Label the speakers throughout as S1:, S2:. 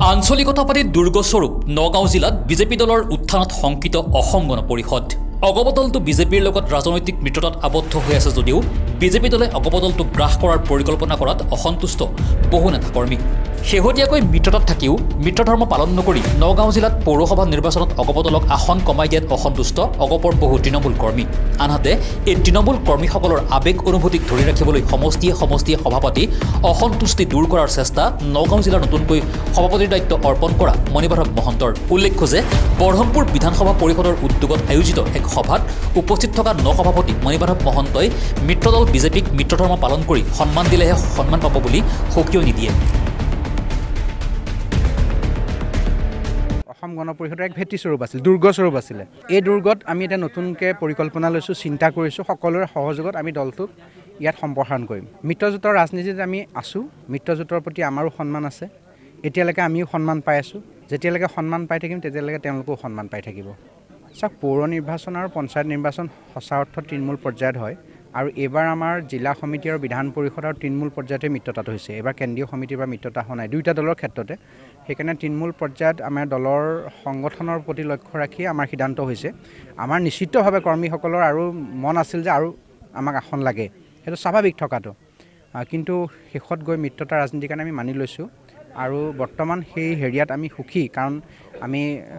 S1: আঞ্চলিকতাবাদী দুৰ্গস্বৰূপ নগাঁও জিলাত বিজেপি দলৰ উত্থানত শংকিত অসম গণ পৰিষদ। অগবদলটো বিজেপিৰ লগত ৰাজনৈতিক মিত্ৰতাত আবদ্ধ হৈ আছে যদিও বিজেপি দলে অগবদলটো গ্ৰাস কৰাৰ পৰিকল্পনা কৰাত অসন্তুষ্ট বহু নেতাকৰ্মী। শেহতীয়াকৈ মিত্ৰতাত থাকিও মিত্ৰধৰ্ম পালন নকৰি নগাঁও জিলাত পৌৰসভা নিৰ্বাচনত অগবদলক আসন কমাই দিয়াত অসন্তুষ্ট অগপৰ বহু তৃণমূল কৰ্মী। আনহাতে এই তৃণমূল কৰ্মীসকলৰ আৱেগ অনুভূতিক ধৰি ৰাখিবলৈ সমষ্টিয়ে সভাপাতি অসন্তুষ্টি দূৰ কৰাৰ চেষ্টা নগাঁও জিলাৰ নতুনকৈ সভাপতিৰ দায়িত্ব অৰ্পণ কৰা মণিমাধৱ মহন্তৰ। উল্লেখ্য যে বৰহমপুৰ বিধানসভা পৰিষদৰ উদ্যোগত আয়োজিত এক সভাত উপস্থিত থকা সভাপতি মণিমাধৱ মহন্তই মিত্ৰদল বিজেপিক মিত্ৰধৰ্ম পালন কৰি সন্মান দিলেহে সন্মান পাব বুলি সকিয় নিদিয়ে।
S2: অসম গণ পৰিষদৰ এক ভেটিস্বৰূপ আছিল, দুৰ্গস্বৰূপ আছিলে। এই দুৰ্গত আমি এতিয়া নতুনকৈ পৰিকল্পনা লৈছোঁ, চিন্তা কৰিছোঁ, সকলোৰে সহযোগত আমি দলটোক ইয়াত সম্প্ৰসাৰণ কৰিম। মিত্ৰজোঁটৰ ৰাজনীতিত আমি আছোঁ, মিত্ৰজোঁটৰ প্ৰতি আমাৰো সন্মান আছে। এতিয়ালৈকে আমিও সন্মান পাই আছোঁ, যেতিয়ালৈকে সন্মান পাই থাকিম তেতিয়ালৈকে তেওঁলোকেও সন্মান পাই থাকিব। চাওক, পৌৰ নিৰ্বাচন আৰু পঞ্চায়ত নিৰ্বাচন সঁচা অৰ্থত তৃণমূল পৰ্যায়ত হয় আৰু এইবাৰ আমাৰ জিলা সমিতি আৰু বিধান পৰিষদ আৰু তৃণমূল পৰ্যায়তে মিত্ৰতাটো হৈছে। এইবাৰ কেন্দ্ৰীয় সমিতিৰ পৰা মিত্ৰতা হোৱা নাই, দুয়োটা দলৰ ক্ষেত্ৰতে। সেইকাৰণে তৃণমূল পৰ্যায়ত আমাৰ দলৰ সংগঠনৰ প্ৰতি লক্ষ্য ৰাখি আমাৰ সিদ্ধান্ত হৈছে। আমাৰ নিশ্চিতভাৱে কৰ্মীসকলৰ আৰু মন আছিল যে আৰু আমাক আসন লাগে, সেইটো স্বাভাৱিক থকাটো, কিন্তু শেষত গৈ মিত্ৰতা ৰাজনীতিৰ কাৰণে আমি মানি লৈছোঁ আৰু বৰ্তমান সেই হেৰিয়াত আমি সুখী। কাৰণ আমি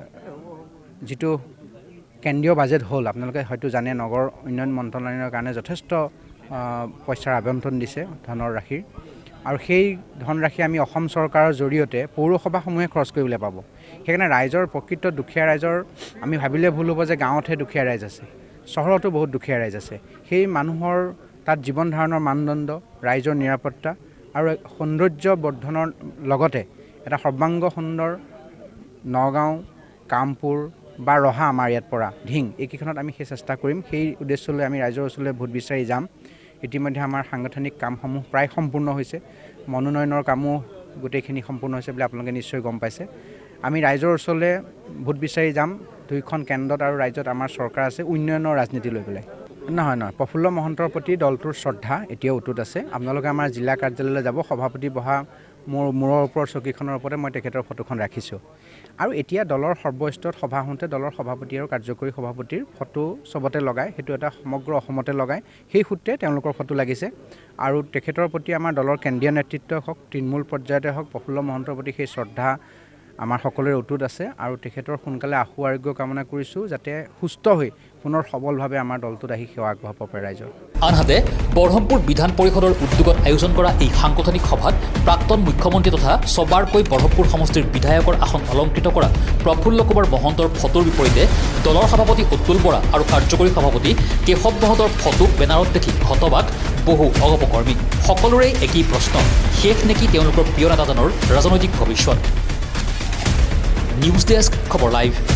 S2: যিটো কেন্দ্ৰীয় বাজেট হ'ল, আপোনালোকে হয়তো জানে, নগৰ উন্নয়ন মন্ত্ৰালয়ৰ কাৰণে যথেষ্ট পইচাৰ আবণ্টন দিছে, ধনৰ ৰাশিৰ, আৰু সেই ধনৰাশি আমি অসম চৰকাৰৰ জৰিয়তে পৌৰসভাসমূহে খৰচ কৰিবলৈ পাব। সেইকাৰণে ৰাইজৰ প্ৰকৃত দুখীয়া ৰাইজৰ আমি ভাবিলে ভুল হ'ব যে গাঁৱতহে দুখীয়া ৰাইজ আছে, চহৰতো বহুত দুখীয়া ৰাইজ আছে। সেই মানুহৰ তাত জীৱন ধাৰণৰ মানদণ্ড, ৰাইজৰ নিৰাপত্তা আৰু সৌন্দৰ্য বৰ্ধনৰ লগতে এটা সৰ্বাংগ সুন্দৰ নগাঁও, কামপুৰ বা ৰহা, আমাৰ ইয়াত পৰা ঢিং, এইকেইখনত আমি সেই চেষ্টা কৰিম। সেই উদ্দেশ্যলৈ আমি ৰাইজৰ ওচৰলৈ ভোট বিচাৰি যাম। ইতিমধ্যে আমাৰ সাংগঠনিক কামসমূহ প্ৰায় সম্পূৰ্ণ হৈছে, মনোনয়নৰ কামো গোটেইখিনি সম্পূৰ্ণ হৈছে বুলি আপোনালোকে নিশ্চয় গম পাইছে। আমি ৰাইজৰ ওচৰলৈ ভোট বিচাৰি যাম। দুয়োখন কেন্দ্ৰত আৰু ৰাজ্যত আমাৰ চৰকাৰ আছে উন্নয়নৰ ৰাজনীতি লৈ পেলাই। নহয়, প্ৰফুল্ল মহন্তৰ প্ৰতি দলটোৰ শ্ৰদ্ধা এতিয়াও অটুট আছে। আপোনালোকে আমাৰ জিলা কাৰ্যালয়লৈ যাব, সভাপতি বহা মূৰৰ ওপৰৰ চকীখনৰ ওপৰতে মই তেখেতৰ ফটোখন ৰাখিছোঁ। আৰু এতিয়া দলৰ সৰ্বস্তৰত সভা হওঁতে দলৰ সভাপতি আৰু কাৰ্যকৰী সভাপতিৰ ফটো চবতে লগায়, সেইটো এটা সমগ্ৰ অসমতে লগায়। সেই সূত্ৰে তেওঁলোকৰ ফটো লাগিছে আৰু তেখেতৰ প্ৰতি আমাৰ দলৰ কেন্দ্ৰীয় নেতৃত্বই হওক, তৃণমূল পৰ্যায়তে হওক, প্ৰফুল্ল মহন্তৰ প্ৰতি সেই শ্ৰদ্ধা আমাৰ সকলোৰে অটুট আছে আৰু তেখেতৰ সোনকালে আশু আৰোগ্য কামনা কৰিছোঁ, যাতে সুস্থ হৈ পুনৰ সবলভাৱে আমাৰ দলটোত আহি সেৱা আগবঢ়াব পাৰে ৰাইজৰ।
S1: আনহাতে বৰহমপুৰ বিধান পৰিষদৰ উদ্যোগত আয়োজন কৰা এই সাংগঠনিক সভাত প্ৰাক্তন মুখ্যমন্ত্ৰী তথা ছবাৰকৈ বৰহমপুৰ সমষ্টিৰ বিধায়কৰ আসন অলংকৃত কৰা প্ৰফুল্ল কুমাৰ মহন্তৰ ফটোৰ বিপৰীতে দলৰ সভাপতি অতুল বৰা আৰু কাৰ্যকৰী সভাপতি কেশৱ মহন্তৰ ফটো বেনাৰত দেখি হতবাক বহু অগপকৰ্মী। সকলোৰে একেই প্ৰশ্ন, শেষ নেকি তেওঁলোকৰ প্ৰিয় নেতাজনৰ ৰাজনৈতিক ভৱিষ্যত? নিউজ ডেস্ক, খবৰ লাইভ।